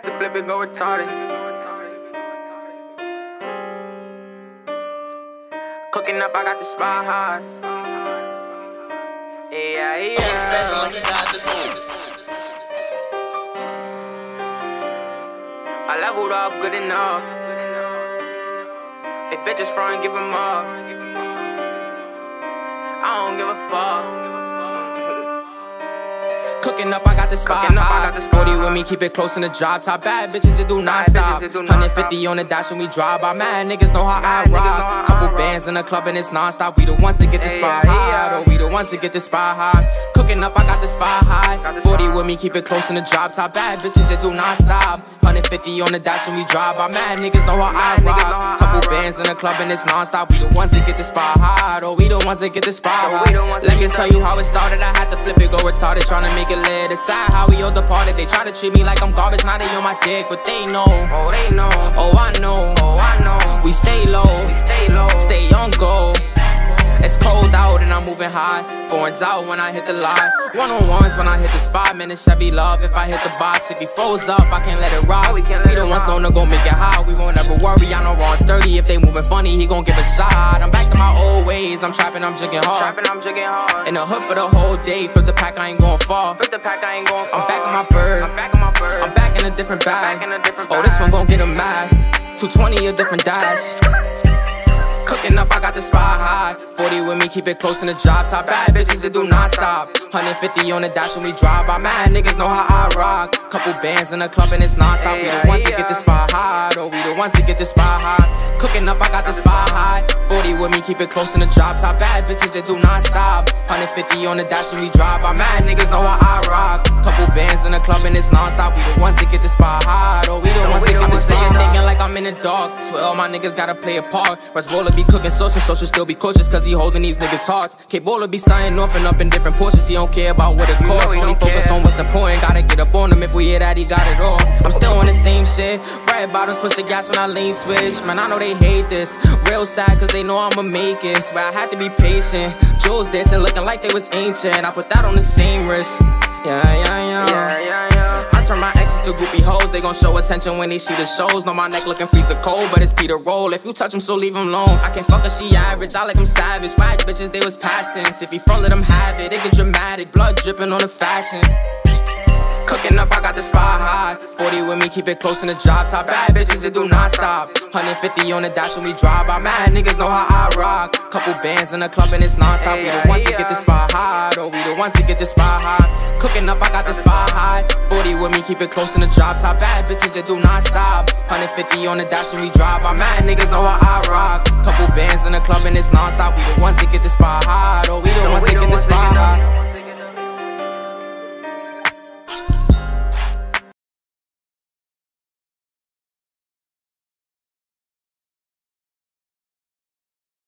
to flip it, go retarded. Cooking up, I got the spot hard. Yeah. I leveled up good enough. If bitches front, give them up. I don't give a fuck. Cooking up, I got the spot hot. 40 with me, keep it close in the job top. Bad bitches, it do not stop. 150 on the dash when we drive by. Mad niggas know how I rock. Couple bands in the club and it's non-stop. We the ones that get the spot hot. Oh, we the ones that get the spot hot. Cooking up, I got the spot high. 40 with me, keep it close in the job top. Bad bitches, it do not stop. 150 on the dash when we drive by. Mad niggas know how I rock. Couple bands in the club and it's non-stop. We the ones that get the spot hot. Oh, we the ones that get the spot hot. Let me tell you how it started. I had to flip it, go retarded, trying to make it lit. Aside how we all departed. They try to treat me like I'm garbage. Now they on my dick, but they know. Oh, they know. Oh, I know. Oh, I know. We stay low. Stay on go. It's cold out and I'm moving high. Foreigns out when I hit the line. One-on-ones when I hit the spot. Man, it's Chevy love if I hit the box. If he froze up, I can't let it rock. We the ones known to go make it high. We won't ever worry, I know Ron sturdy. If they moving funny, he gon' give a shot. I'm back to my old ways. I'm trapping, I'm jigging hard. In the hood for the whole day. Flip the pack, I ain't going far. I'm back on my bird. I'm back in a different bag. Oh, this one gon' get him mad. 220 a different dash. Cooking up, I got the spot high. 40 with me, keep it close in the job top. Bad bitches, it do not stop. 150 on the dash when we drive by. Mad niggas know how I rock. Couple bands in the club and it's non-stop. We the ones that get the spot hot. Oh, we the ones that get the spot hot. Cooking up, I got the spot high. 40 with me, keep it close in the job top. Bad bitches, it do not stop. 150 on the dash when we drive by. Mad niggas know how I rock. Couple bands in the club and it's non-stop. We the ones that get the spot hot. Oh, we the ones that get the spot hot. Thinking like I'm in the dark. Swear all my niggas gotta play a part. West Bowler be cooking social, social still be cautious, cause he holding these niggas' hearts. K-Bowler be stunting off and up in different portions. He don't care about what it costs. Only focus on what's important. Gotta get up on him if we hear that he got it all. I'm still on the same shit. Red bottoms, push the gas when I lane switch. Man, I know they hate this. Real sad cause they know I'ma make it. Swear I had to be patient. Jewels dancing looking like they was ancient. I put that on the same wrist. Yeah. I turn my exes to groupie hoes. They gon' show attention when they see the shows. Know my neck looking freezer cold, but it's Peter roll. If you touch him, so leave him alone. I can't fuck her, she average. I like him savage. Whack bitches, they was past tense. If he front, let him have it. It get dramatic. Blood dripping on the fashion. Cooking up, I got the spot high. 40 with me, keep it close in the job top. Bad bitches, it do not stop. 150 on the dash when we drive by. Mad niggas know how I rock. Couple bands in the club and it's non-stop. We the ones that get the spot hot. Oh, we the ones that get the spot hot. Cooking up, I got the spot high. 40 with me, keep it close in the job top. Bad bitches, it do not stop. 150 on the dash when we drive by. Mad niggas know how I rock. Couple bands in the club and it's non-stop. We the ones that get the spot hot. Oh,